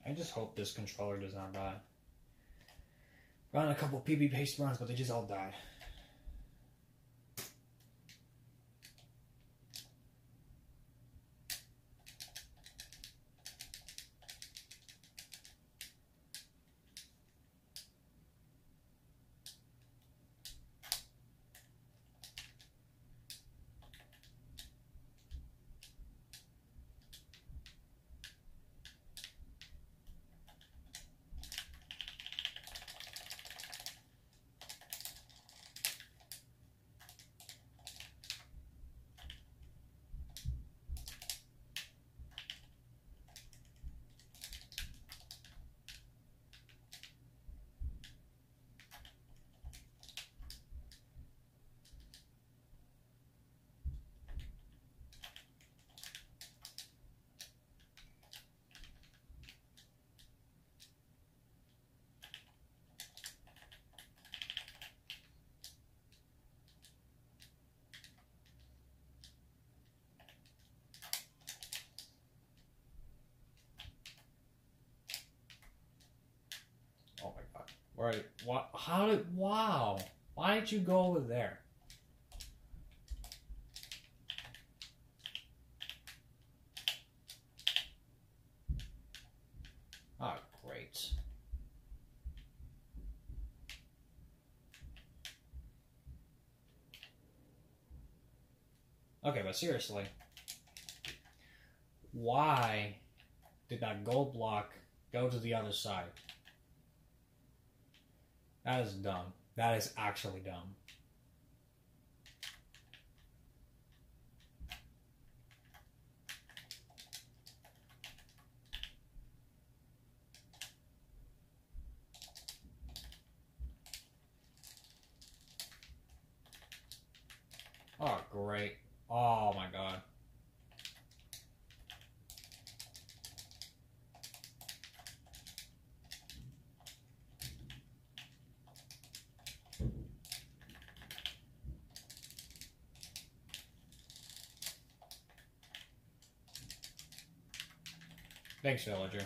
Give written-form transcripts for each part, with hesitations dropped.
I just hope this controller does not die. Run a couple PB paste runs, but they just all died. Oh my god. Right. What? How did. Wow. Why did you go over there? Oh, great. Okay, but seriously. Why did that gold block go to the other side? That is dumb. That is actually dumb. Oh, great. Oh my god. Thanks, villager.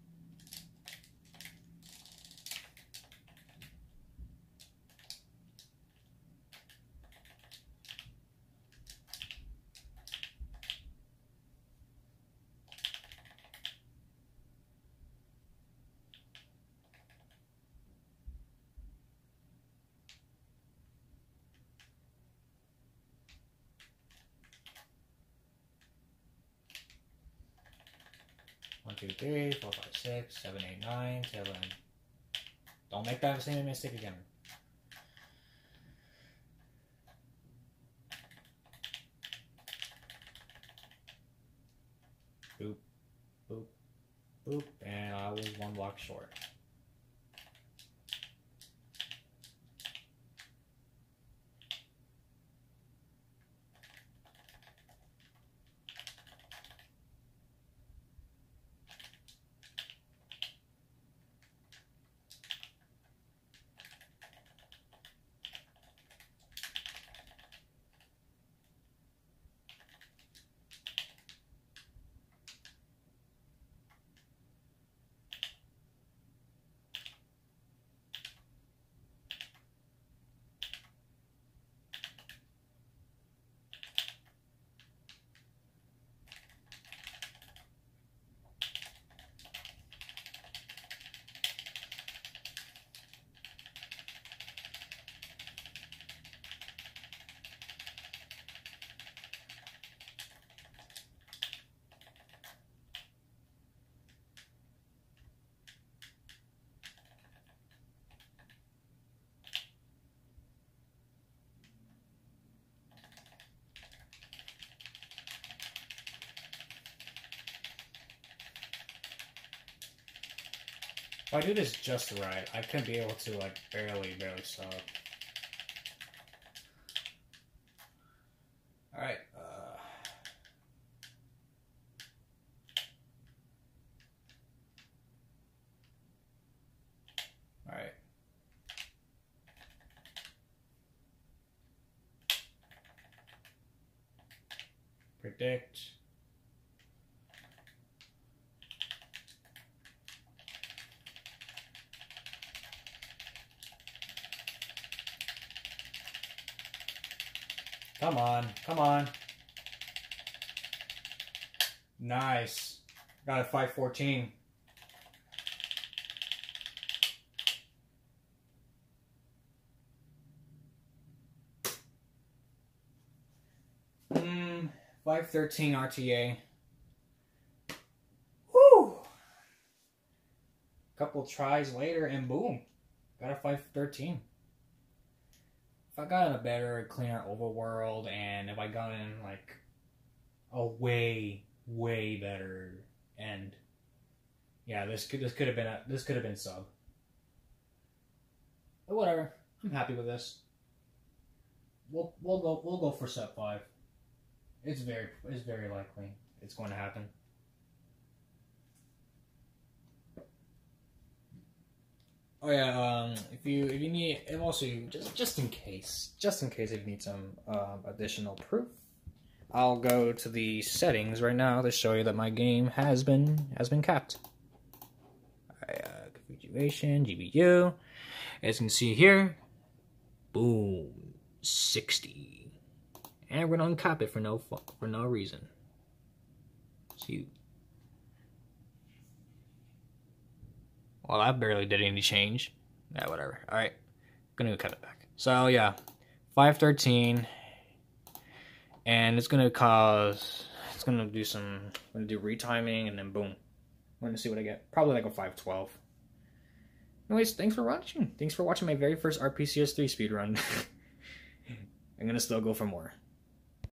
One, two, three, 4, 5, 6, 7, 8, 9, 10. Don't make that same mistake again. Boop, boop, boop, and I was one block short. If I do this just right, I could be able to, like, barely sub. Alright, Alright. Predict. Come on, come on. Nice. Got a 514. Hmm, 513 RTA. Woo! Couple tries later and boom. Got a 513. If I got in a better, cleaner overworld, and if I got in like a way better end, yeah, this could have been sub. But whatever, I'm happy with this. We'll go for sub 5. It's very likely it's going to happen. Oh yeah, if you need, and also just in case if you need some additional proof, I'll go to the settings right now to show you that my game has been capped. Configuration, GPU, as you can see here, boom, 60, and we're gonna uncap it for no reason. See. Well, that barely did any change. Yeah, whatever. Alright. Gonna cut it back. So, yeah. 513. And it's gonna cause... It's gonna do some... I'm gonna do retiming, and then boom. I'm gonna see what I get. Probably like a 512. Anyways, thanks for watching. Thanks for watching my very first RPCS3 speedrun. I'm gonna still go for more.